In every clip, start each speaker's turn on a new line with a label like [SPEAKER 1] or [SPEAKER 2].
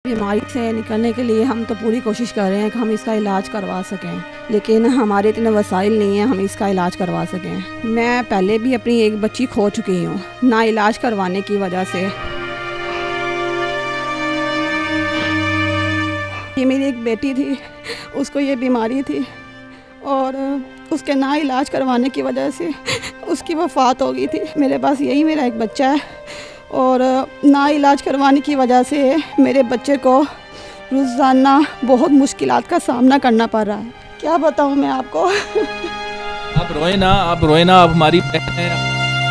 [SPEAKER 1] बीमारी से निकलने के लिए हम तो पूरी कोशिश कर रहे हैं कि हम इसका इलाज करवा सकें, लेकिन हमारे इतने वसाइल नहीं हैं हम इसका इलाज करवा सकें। मैं पहले भी अपनी एक बच्ची खो चुकी हूँ ना इलाज करवाने की वजह से। ये मेरी एक बेटी थी, उसको ये बीमारी थी और उसके ना इलाज करवाने की वजह से उसकी वफ़ात हो गई थी। मेरे पास यही मेरा एक बच्चा है और ना इलाज करवाने की वजह से मेरे बच्चे को रोज़ाना बहुत मुश्किलात का सामना करना पड़ रहा है। क्या बताऊं मैं आपको।
[SPEAKER 2] आप रोए ना, आप रोए ना, आप हमारी बहन है।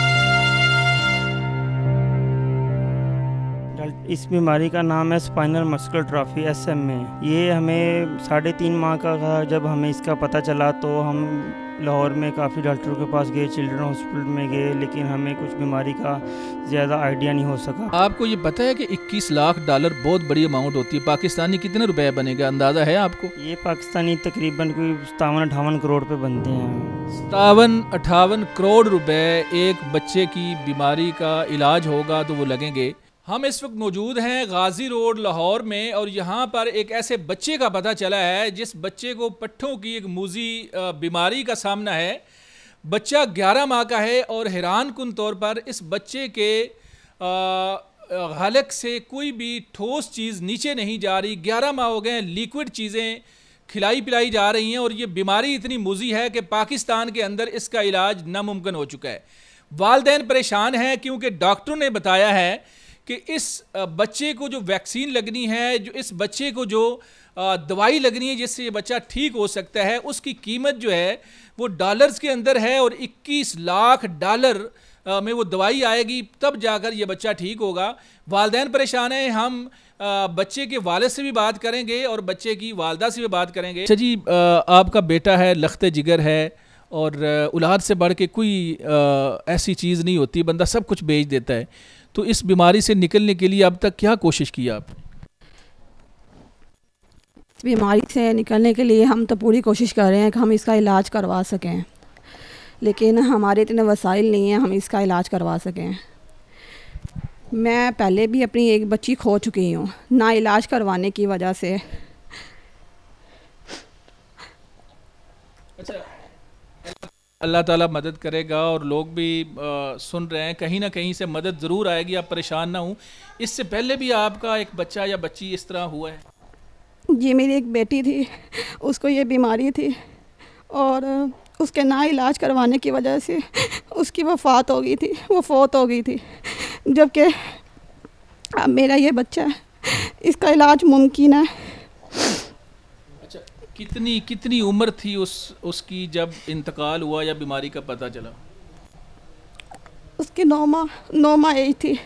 [SPEAKER 3] इस बीमारी का नाम है स्पाइनल मस्कुलर एट्रोफी SMA। ये हमें 3.5 माह का था जब हमें इसका पता चला, तो हम लाहौर में काफ़ी डॉक्टरों के पास गए, चिल्ड्रन हॉस्पिटल में गए, लेकिन हमें कुछ बीमारी का ज़्यादा आइडिया नहीं हो सका।
[SPEAKER 2] आपको ये पता है कि 21 लाख डॉलर बहुत बड़ी अमाउंट होती है। पाकिस्तानी कितने रुपए बनेगा, अंदाज़ा है आपको?
[SPEAKER 3] ये पाकिस्तानी तकरीबन कोई 57-58 करोड़ पे बनते हैं।
[SPEAKER 2] 57-58 करोड़ रुपए एक बच्चे की बीमारी का इलाज होगा तो वो लगेंगे। हम इस वक्त मौजूद हैं गाजी रोड लाहौर में और यहाँ पर एक ऐसे बच्चे का पता चला है जिस बच्चे को पट्ठों की एक मूजी बीमारी का सामना है। बच्चा 11 माह का है और हैरान कुन तौर पर इस बच्चे के हलक से कोई भी ठोस चीज़ नीचे नहीं जा रही। 11 माह हो गए, लिक्विड चीज़ें खिलाई पिलाई जा रही हैं और ये बीमारी इतनी मूजी है कि पाकिस्तान के अंदर इसका इलाज नामुमकिन हो चुका है। वालिदैन परेशान हैं क्योंकि डॉक्टरों ने बताया है कि इस बच्चे को जो वैक्सीन लगनी है, जो इस बच्चे को जो दवाई लगनी है जिससे ये बच्चा ठीक हो सकता है, उसकी कीमत जो है वो डॉलर्स के अंदर है और 21 लाख डॉलर में वो दवाई आएगी, तब जाकर ये बच्चा ठीक होगा। वालिदैन परेशान हैं। हम बच्चे के वालिद से भी बात करेंगे और बच्चे की वालदा से भी बात करेंगे। अच्छा जी, आपका बेटा है, लख्ते जिगर है और औलाद से बढ़ के कोई ऐसी चीज़ नहीं होती, बंदा सब कुछ बेच देता है। तो इस बीमारी से निकलने के लिए अब तक क्या कोशिश की आपने?
[SPEAKER 1] इस बीमारी से निकलने के लिए हम तो पूरी कोशिश कर रहे हैं कि हम इसका इलाज करवा सकें, लेकिन हमारे इतने वसाइल नहीं हैं हम इसका इलाज करवा सकें। मैं पहले भी अपनी एक बच्ची खो चुकी हूँ ना इलाज करवाने की वजह से।
[SPEAKER 2] अच्छा, अल्लाह ताला मदद करेगा और लोग भी सुन रहे हैं, कहीं ना कहीं से मदद ज़रूर आएगी, आप परेशान ना हों। इससे पहले भी आपका एक बच्चा या बच्ची इस तरह हुआ है?
[SPEAKER 1] जी, मेरी एक बेटी थी, उसको ये बीमारी थी और उसके ना इलाज करवाने की वजह से उसकी वफ़ात हो गई थी, वो फौत हो गई थी। जबकि अब मेरा ये बच्चा है, इसका इलाज मुमकिन है।
[SPEAKER 2] अच्छा, कितनी उम्र थी उसकी जब इंतकाल हुआ या बीमारी का पता चला?
[SPEAKER 1] उसकी 9 माह एज थी,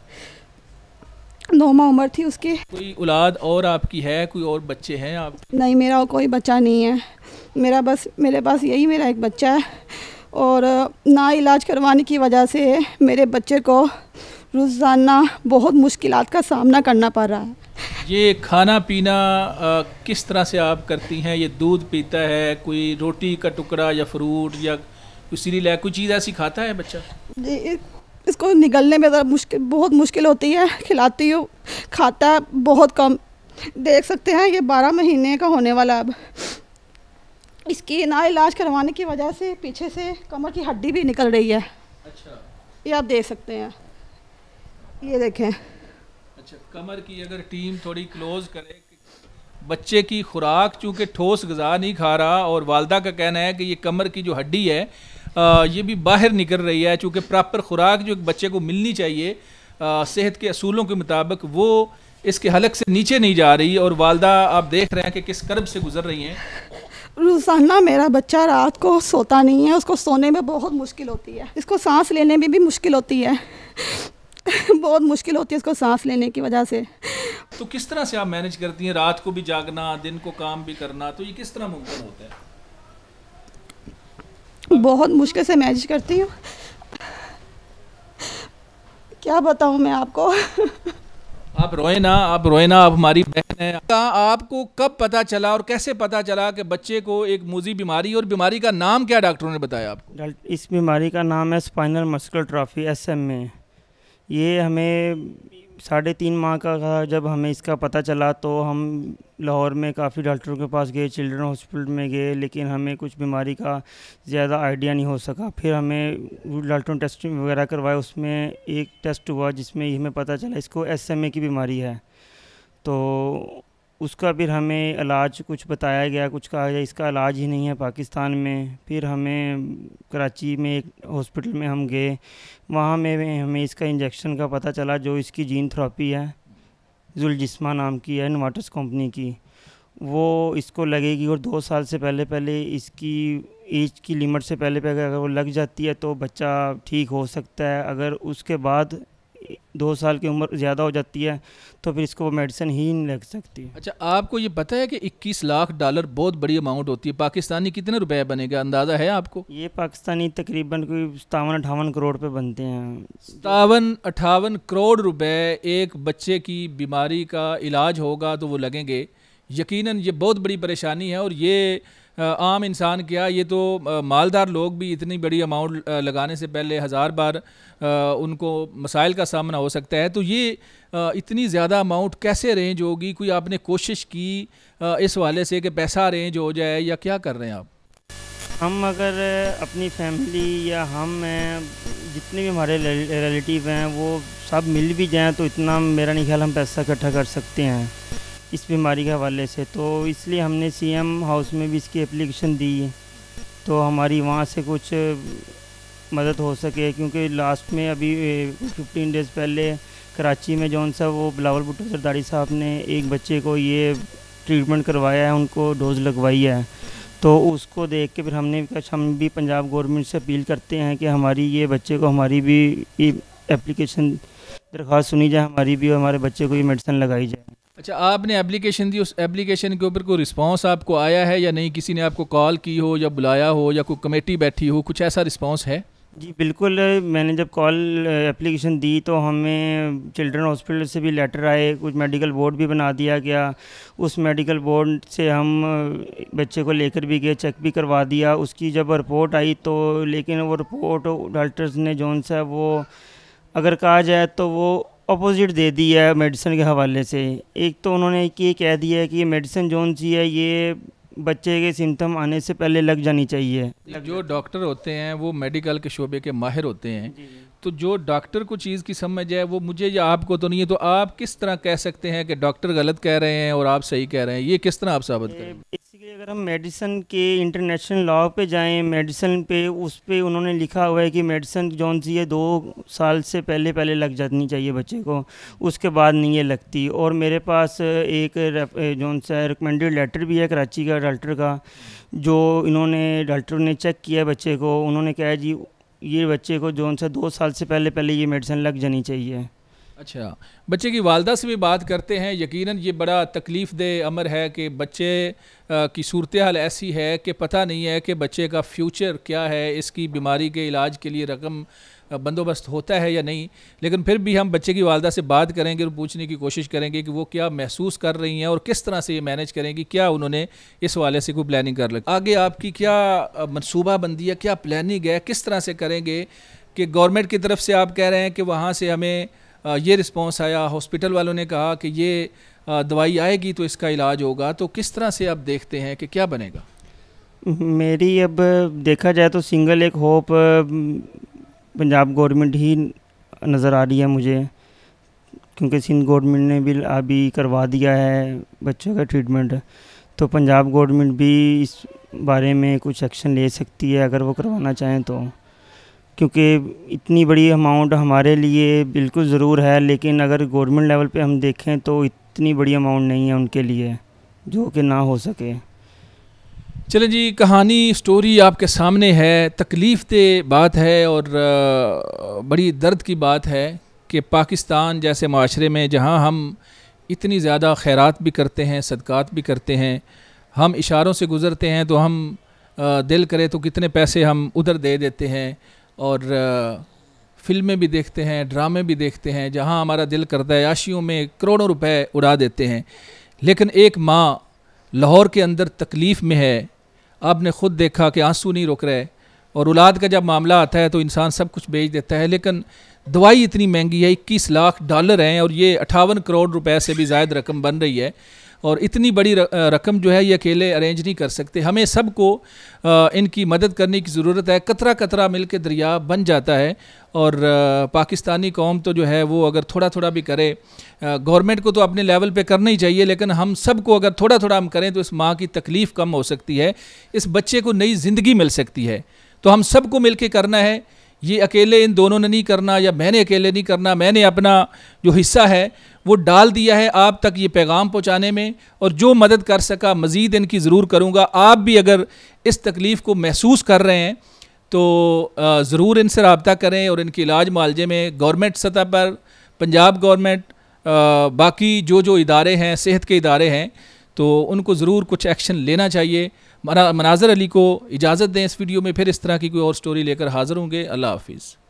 [SPEAKER 1] 9 माह उम्र थी उसकी।
[SPEAKER 2] कोई औलाद और आपकी है, कोई और बच्चे हैं आप?
[SPEAKER 1] नहीं, मेरा कोई बच्चा नहीं है। मेरे पास यही मेरा एक बच्चा है और ना इलाज करवाने की वजह से मेरे बच्चे को रोज़ाना बहुत मुश्किलात का सामना करना पड़ रहा है।
[SPEAKER 2] ये खाना पीना किस तरह से आप करती हैं? ये दूध पीता है, कोई रोटी का टुकड़ा या फ्रूट या कोई सीरियल है, कोई चीज़ ऐसी खाता है बच्चा?
[SPEAKER 1] जी, इसको निगलने में बहुत मुश्किल होती है। खिलाती हूँ, खाता है बहुत कम। देख सकते हैं ये 12 महीने का होने वाला। अब इसकी ना इलाज करवाने की वजह से पीछे से कमर की हड्डी भी निकल रही है।
[SPEAKER 2] अच्छा,
[SPEAKER 1] ये आप देख सकते हैं, ये देखें।
[SPEAKER 2] अच्छा, कमर की अगर टीम थोड़ी क्लोज करे, बच्चे की खुराक चूँकि ठोस ग़िज़ा नहीं खा रहा और वालदा का कहना है कि ये कमर की जो हड्डी है ये भी बाहर निकल रही है, चूँकि प्रॉपर खुराक जो बच्चे को मिलनी चाहिए सेहत के असूलों के मुताबिक वो इसके हलक से नीचे नहीं जा रही। और वालदा आप देख रहे हैं कि किस कर्ब से गुजर रही हैं।
[SPEAKER 1] रोज़ाना मेरा बच्चा रात को सोता नहीं है, उसको सोने में बहुत मुश्किल होती है, इसको सांस लेने में भी मुश्किल होती है बहुत मुश्किल होती है इसको सांस लेने की वजह से।
[SPEAKER 2] तो किस तरह से आप मैनेज करती हैं? रात को भी जागना, दिन को काम भी करना, तो ये किस तरह मुमकिन होता है?
[SPEAKER 1] बहुत मुश्किल से मैनेज करती हूँ, क्या बताऊँ मैं आपको
[SPEAKER 2] आप रोए ना, आप रोए ना, आप हमारी बहन है। आपको कब पता चला और कैसे पता चला कि बच्चे को एक मूजी बीमारी, और बीमारी का नाम क्या डॉक्टरों ने बताया आपको?
[SPEAKER 3] इस बीमारी का नाम है स्पाइनल मस्कुलर एट्रोफी SMA। ये हमें 3.5 माह का था जब हमें इसका पता चला, तो हम लाहौर में काफ़ी डॉक्टरों के पास गए, चिल्ड्रन हॉस्पिटल में गए, लेकिन हमें कुछ बीमारी का ज़्यादा आइडिया नहीं हो सका। फिर हमें डॉक्टरों ने टेस्ट वगैरह करवाए, उसमें एक टेस्ट हुआ जिसमें हमें पता चला इसको SMA की बीमारी है। तो उसका फिर हमें इलाज कुछ बताया गया, कुछ कहा गया इसका इलाज ही नहीं है पाकिस्तान में। फिर हमें कराची में एक हॉस्पिटल में हम गए, वहाँ में हमें इसका इंजेक्शन का पता चला, जो इसकी जीन थेरेपी है, जुलजिस्मा नाम की है, नोवार्टिस कंपनी की, वो इसको लगेगी। और 2 साल से पहले इसकी एज की लिमिट से पहले अगर वो लग जाती है तो बच्चा ठीक हो सकता है। अगर उसके बाद 2 साल की उम्र ज़्यादा हो जाती है तो फिर इसको मेडिसिन ही नहीं लग सकती।
[SPEAKER 2] अच्छा, आपको ये पता है कि $21 लाख बहुत बड़ी अमाउंट होती है। पाकिस्तानी कितने रुपए बनेगा, अंदाज़ा है आपको?
[SPEAKER 3] ये पाकिस्तानी तकरीबन कोई 57-58 करोड़ पे बनते हैं।
[SPEAKER 2] 57-58 करोड़ रुपए एक बच्चे की बीमारी का इलाज होगा तो वो लगेंगे। यकीनन ये बहुत बड़ी परेशानी है, और ये आम इंसान क्या, ये तो मालदार लोग भी इतनी बड़ी अमाउंट लगाने से पहले 1000 बार उनको मसाइल का सामना हो सकता है। तो ये इतनी ज़्यादा अमाउंट कैसे अरेंज होगी? कोई आपने कोशिश की इस वाले से कि पैसा अरेंज हो जाए, या क्या कर रहे हैं आप?
[SPEAKER 3] हम अगर अपनी फैमिली या हम जितने भी हमारे रिलेटिव हैं वो सब मिल भी जाएं तो इतना मेरा नहीं ख्याल हम पैसा इकट्ठा कर सकते हैं इस बीमारी के हवाले से। तो इसलिए हमने CM हाउस में भी इसकी एप्लीकेशन दी, तो हमारी वहाँ से कुछ मदद हो सके। क्योंकि लास्ट में अभी 15 डेज़ पहले कराची में जौन सा वो बिलावल भुट्टो जरदारी साहब ने एक बच्चे को ये ट्रीटमेंट करवाया है, उनको डोज लगवाई है। तो उसको देख के फिर हमने कहा हम भी पंजाब गवर्नमेंट से अपील करते हैं कि हमारी ये बच्चे को हमारी भी एप्लीकेशन दरख्वास्त सुनी जाए, हमारी भी और हमारे बच्चे को ये मेडिसिन लगाई जाए।
[SPEAKER 2] अच्छा, आपने एप्लीकेशन दी, उस एप्लीकेशन के ऊपर कोई रिस्पांस आपको आया है या नहीं? किसी ने आपको कॉल की हो या बुलाया हो या कोई कमेटी बैठी हो, कुछ ऐसा रिस्पांस है?
[SPEAKER 3] जी बिल्कुल, मैंने जब एप्लीकेशन दी तो हमें चिल्ड्रन हॉस्पिटल से भी लेटर आए, कुछ मेडिकल बोर्ड भी बना दिया गया। उस मेडिकल बोर्ड से हम बच्चे को लेकर भी गए, चेक भी करवा दिया। उसकी जब रिपोर्ट आई तो, लेकिन वो रिपोर्ट डॉक्टर्स ने जौन सा वो अगर कहा जाए तो वो अपोजिट दे दी है मेडिसिन के हवाले से। एक तो उन्होंने ये कह दिया है कि ये मेडिसिन जौन सी है ये बच्चे के सिम्टम आने से पहले लग जानी चाहिए।
[SPEAKER 2] जो डॉक्टर होते हैं वो मेडिकल के शोबे के माहिर होते हैं, तो जो डॉक्टर को चीज़ की समझ है वो मुझे या आपको तो नहीं है। तो आप किस तरह कह सकते हैं कि डॉक्टर गलत कह रहे हैं और आप सही कह रहे हैं? ये किस तरह आप साबित करें?
[SPEAKER 3] बेसिकली अगर हम मेडिसिन के इंटरनेशनल लॉ पे जाएं, मेडिसिन पे उस पे उन्होंने लिखा हुआ है कि मेडिसिन जौन सी है 2 साल से पहले लग जानी चाहिए बच्चे को, उसके बाद नहीं ये लगती। और मेरे पास एक जौन सा रिकमेंडेड लेटर भी है कराची का डॉक्टर का, जो इन्होंने डॉक्टर ने चेक किया बच्चे को, उन्होंने कहा जी ये बच्चे को जौन सा 2 साल से पहले ये मेडिसिन लग जानी चाहिए।
[SPEAKER 2] अच्छा, बच्चे की वालदा से भी बात करते हैं। यकीनन ये बड़ा तकलीफ़ दे अमर है कि बच्चे की सूरत हाल ऐसी है कि पता नहीं है कि बच्चे का फ्यूचर क्या है, इसकी बीमारी के इलाज के लिए रकम बंदोबस्त होता है या नहीं। लेकिन फिर भी हम बच्चे की वालदा से बात करेंगे और पूछने की कोशिश करेंगे कि वो क्या महसूस कर रही हैं और किस तरह से ये मैनेज करेंगी, क्या उन्होंने इस वाले से कोई प्लानिंग कर रखी। आगे आपकी क्या मनसूबा बंदी है, क्या प्लानिंग है, किस तरह से करेंगे? कि गवर्नमेंट की तरफ से आप कह रहे हैं कि वहाँ से हमें ये रिस्पॉन्स आया, हॉस्पिटल वालों ने कहा कि ये दवाई आएगी तो इसका इलाज होगा, तो किस तरह से आप देखते हैं कि क्या बनेगा?
[SPEAKER 3] मेरी अब देखा जाए तो सिंगल एक होप पंजाब गवर्नमेंट ही नज़र आ रही है मुझे, क्योंकि सिंध गवर्नमेंट ने भी अभी करवा दिया है बच्चों का ट्रीटमेंट। तो पंजाब गवर्नमेंट भी इस बारे में कुछ एक्शन ले सकती है अगर वो करवाना चाहें तो, क्योंकि इतनी बड़ी अमाउंट हमारे लिए बिल्कुल ज़रूर है, लेकिन अगर गवर्नमेंट लेवल पे हम देखें तो इतनी बड़ी अमाउंट नहीं है उनके लिए जो कि ना हो सके।
[SPEAKER 2] चलें जी, कहानी स्टोरी आपके सामने है, तकलीफ़ दे बात है और बड़ी दर्द की बात है कि पाकिस्तान जैसे माशरे में जहाँ हम इतनी ज़्यादा खैरात भी करते हैं, सदक़ात भी करते हैं, हम इशारों से गुज़रते हैं तो हम दिल करे तो कितने पैसे हम उधर दे देते हैं, और फ़िल्में भी देखते हैं, ड्रामे भी देखते हैं, जहाँ हमारा दिल करता है आशियों में करोड़ों रुपए उड़ा देते हैं। लेकिन एक माँ लाहौर के अंदर तकलीफ़ में है, आपने ख़ुद देखा कि आंसू नहीं रुक रहे, और औलाद का जब मामला आता है तो इंसान सब कुछ बेच देता है, लेकिन दवाई इतनी महंगी है, $21 लाख हैं और ये 58 करोड़ रुपए से भी ज़ायद रकम बन रही है। और इतनी बड़ी रकम जो है ये अकेले अरेंज नहीं कर सकते। हमें सबको इनकी मदद करने की ज़रूरत है। कतरा कतरा मिल के दरिया बन जाता है और पाकिस्तानी कौम तो जो है वो अगर थोड़ा थोड़ा भी करे, गवर्नमेंट को तो अपने लेवल पे करना ही चाहिए, लेकिन हम सबको अगर थोड़ा थोड़ा हम करें तो इस माँ की तकलीफ़ कम हो सकती है, इस बच्चे को नई ज़िंदगी मिल सकती है। तो हम सबको मिल के करना है, ये अकेले इन दोनों ने नहीं करना या मैंने अकेले नहीं करना। मैंने अपना जो हिस्सा है वो डाल दिया है आप तक ये पैगाम पहुंचाने में, और जो मदद कर सका मज़ीद इनकी ज़रूर करूंगा। आप भी अगर इस तकलीफ़ को महसूस कर रहे हैं तो ज़रूर इनसे रब्ता करें और इनके इलाज मुआलजे में गवर्नमेंट सतह पर, पंजाब गवर्नमेंट, बाकी जो इदारे हैं, सेहत के इदारे हैं, तो उनको ज़रूर कुछ एक्शन लेना चाहिए। मनाज़र अली को इजाज़त दें। इस वीडियो में फिर इस तरह की कोई और स्टोरी लेकर हाज़िर होंगे। अल्लाह हाफिज़।